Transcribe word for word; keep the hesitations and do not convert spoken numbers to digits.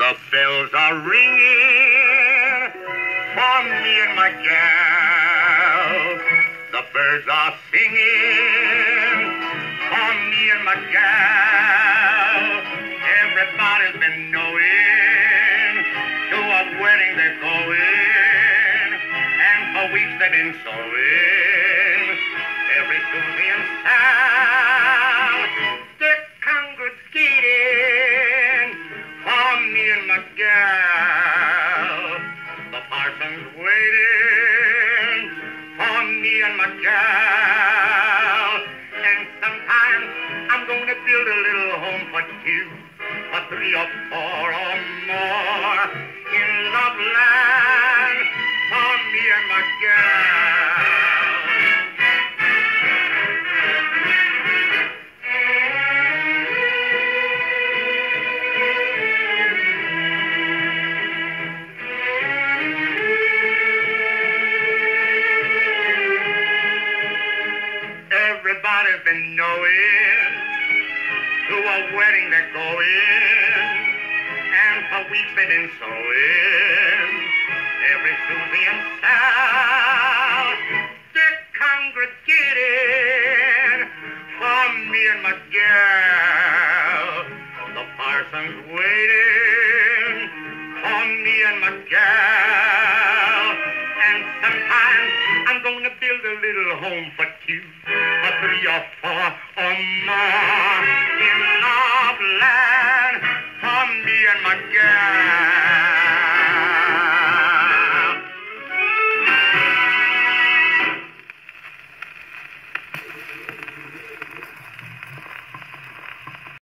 The bells are ringing for me and my gal. The birds are singing for me and my gal. Everybody's been knowing to a wedding they're going, and for weeks they've been sewing. Every Susie and Sal, they're congregating for me and my gal. The parson's waiting for me and my gal. And sometimes I'm going to build a little home for two, for three or four or more in love land for me and my gal. Everybody's been knowing to a wedding they're going, and for weeks they've been sewing. Every Susie and Sal, they're congregating for me and my gal. The parson's waiting for me and my gal. And sometimes I'm going to build a little home for two, for three or four or more